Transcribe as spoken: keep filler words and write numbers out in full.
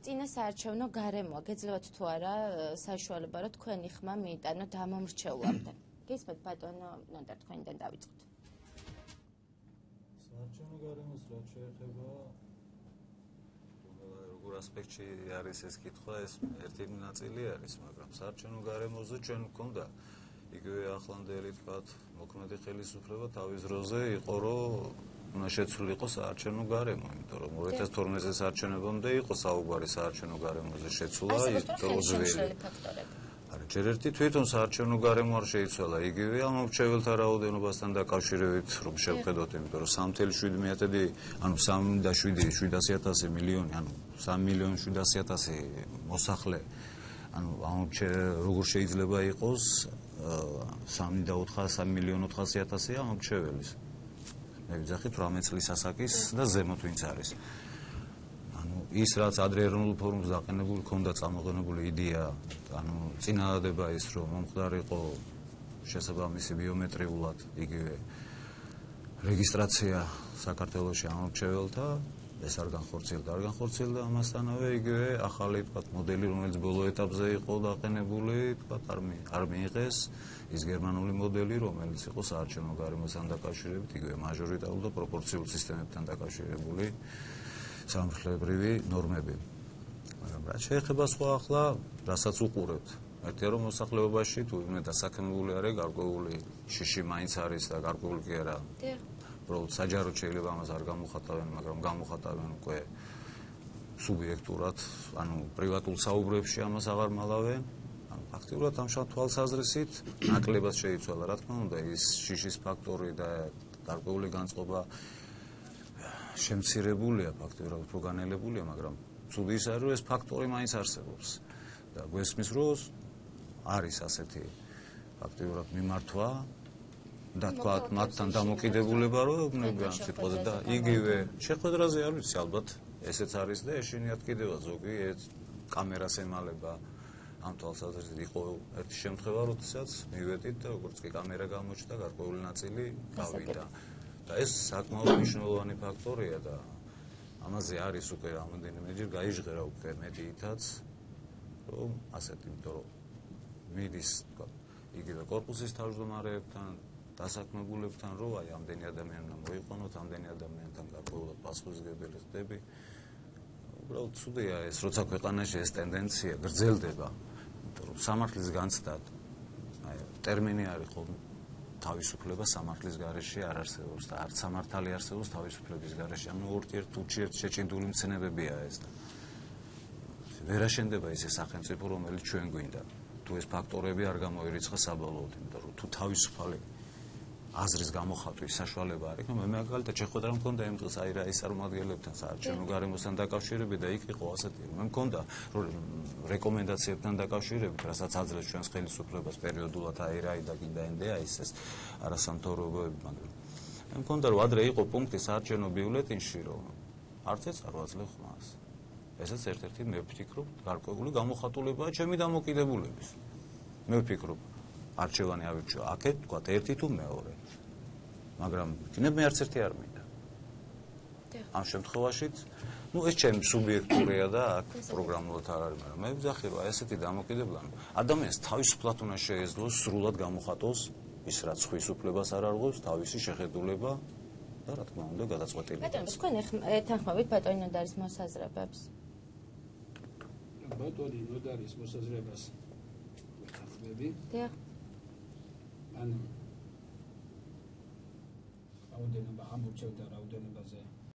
წინა საარჩევნო გარემოა, გეძლევათ თუ არა საშუალება, რომ თქვენი ხმა მიიტანოთ ამომრჩევლამდე. გისმენთ ბატონო ნონდა თქვენიდან დავიწყოთ. საარჩევნო გარემოს რაც შეეხება როგორ ასპექტში არის ეს კითხვა, ეს ერთი ნაწილი არის, მაგრამ საარჩევნო გარემოზე ჩვენ გვქონდა იგივე ახლანდელი თქვათ მოქმედი ხელისუფლება თავის დროზე იყო, რომ უნდა შეცვლილიყო საარჩევნო გარემო, იმიტომ რომ ორი ათას თორმეტ საარჩევნებამდე იყო საუბარი საარჩევნო გარემოზე შეცვლა, ისწავლილი. არა, ჯერ ერთი თვითონ საარჩევნო გარემო არ შეიცვალა, იგივე ამომრჩეველთა რაოდენობასთან დაკავშირებით რომ შევხედოთ, იმიტომ რომ სამი ათეული შვიდი მიათედი, ანუ სამი და შვიდი, შვიდასი ათასი მილიონი, ანუ სამი მილიონი შვიდასი ათასი მოსახლე, ანუ ამომრჩე როგორ შეიძლება იყოს სამი და სამი მილიონი ოთხასი ათასი ამომრჩეველის. მე ვიძახით რამე წლის ასაკის და ზემოთ ვინც არის. ანუ ის რაც ადრე ეროვნულ ფორუმს დაყენებული ქონდა წამოყენებული იდეა, ანუ წინადადება ის რომ მომხდარიყო შესაბამისი ბიომეტრიულად იგივე რეგისტრაცია საქართველოში ამომრჩეველთა, ეს არ განხორციელდა, არ განხორციელდა ამასთანავე იგივე ახალი თქვათ მოდელი, რომელიც ბოლო ეტაპზე იყო დაყენებული, თქვათ არ მიიღეს ის გერმანული მოდელი, რომელიც იყო საარჩევნო გარემოსთან დაკავშირებით, იგივე მაჟორიტარულ და პროპორციულ სისტემებთან დაკავშირებული სამართლებრივი ნორმები. მაგრამ რაც შეეხება სხვა ახლა, რასაც უყურებთ, ერთია რომ მოსახლეობაში თუ მე დასაქმებული არის გარკვეული შიში მაინც არის და გარკვეული კი არა. უბრალოდ საჯაროდ შეიძლება ამას არ გამოხატავენ, მაგრამ გამოხატავენ უკვე სუბიექტურად, ანუ პრივატულ საუბრებში ამას აღარ მალავენ. ანუ ფაქტიურად ამ თვალსაზრისით ნაკლებად შეიცვალა, რა თქმა უნდა, ის შიშის ფაქტორი და გარკვეული განწყობა შემცირებულია, ფაქტიურად უფრო განელებულია, მაგრამ ცუდი ის არის, რომ ეს ფაქტორი მაინც არსებობს. და გვესმის, რომ არის ასეთი ფაქტიურად მიმართვა და თქვა მათთან დამოკიდებულება, რომ ნებიან სიტყვაზე და იგივე შეხვედრაზე არ ვიცი, ალბათ ესეც არის და ეშინიათ კიდევ ზოგი კამერას ემალება. ამ თვალსაზრისით იყო ერთი შემთხვევა, როდესაც მივედით და როგორც კი კამერა გამოჩნდა, გარკვეული ნაწილი გავიდა. და ეს საკმაოდ მნიშვნელოვანი ფაქტორია და ამაზე არის უკვე რამოდენიმეჯერ გაიჟღერა უკვე მედიითაც, რომ ასეთი, იმიტომ რომ მიდის თქვა იგივე კორპუსის თავმჯდომარეებთან, დასაქმებულებთან, რომ აი ამდენი ადამიანი უნდა მოიყვანოთ, ამდენი ადამიანთან გარკვეულად პასუხისმგებელი ხდები. უბრალოდ ცუდია ეს, როცა ქვეყანაში ეს ტენდენცია გრძელდება, იმიტომ რომ სამართლის განცდა აი ტერმინი არის ხოლმე თავისუფლება სამართლის გარეშე არ არსებობს და არც სამართალი არსებობს თავისუფლების გარეშე. ანუ ორ-ერთ ურთიერთ შეჭიდული მცნებებია ეს და ვერ აშენდება ისე სახელმწიფო, რომელიც ჩვენ გვინდა. თუ ეს ფაქტორები არ გამოირიცხა საბოლოოდ, იმიტომ რომ თუ თავისუფალი აზრის გამოხატვის საშუალება არ იქნება, მე მაგალითად შეხვედრა მქონდა იმ დღეს აი რა ის წარმომადგენლებთან საარჩევნო გარემოსთან დაკავშირებით და იქ იყო ასეთი, მე მქონდა რეკომენდაციებთან დაკავშირებით, რასაც აძლევს ჩვენს ხელისუფლებას პერიოდულად აი რა და კიდე ენდეა ის ეს არასამთავრობოები, მაგრამ მე მქონდა რომ ადრე იყო პუნქტი საარჩევნო ბიულეტინში, რომ არც ეს არ ვაძლევ ხმას. ესაც ერთ-ერთი მე ვფიქრობ, გარკვეული გამოხატულებაა ჩემი დამოკიდებულების. მე ვფიქრობ არჩევანი ავირჩიო აქეთ, თქვათ ერთი თუ მეორე. მაგრამ იქნებ მე არც ერთი არ მინდა. ამ შემთხვევაშიც, ну ეს ჩემი სუბიექტურია და აქ პროგრამულად არ არის, მაგრამ მე ვძახი რომ ესეთი დამოკიდებულება ადამიანს თავისუფლად უნდა შეეძლოს სრულად გამოხატოს ის რაც ხვის უფლებას არ არღვევს, თავისი შეხედულება და რა თქმა უნდა გადაწყვეტილება. ბატონო, თქვენ ეთანხმებით ბატონი ნოდარის მოსაზრებებს? ბატონი ნოდარის მოსაზრებას ვეთანხმები. დიახ. ანუ რაოდენობა ამორჩევდა რაოდენობაზე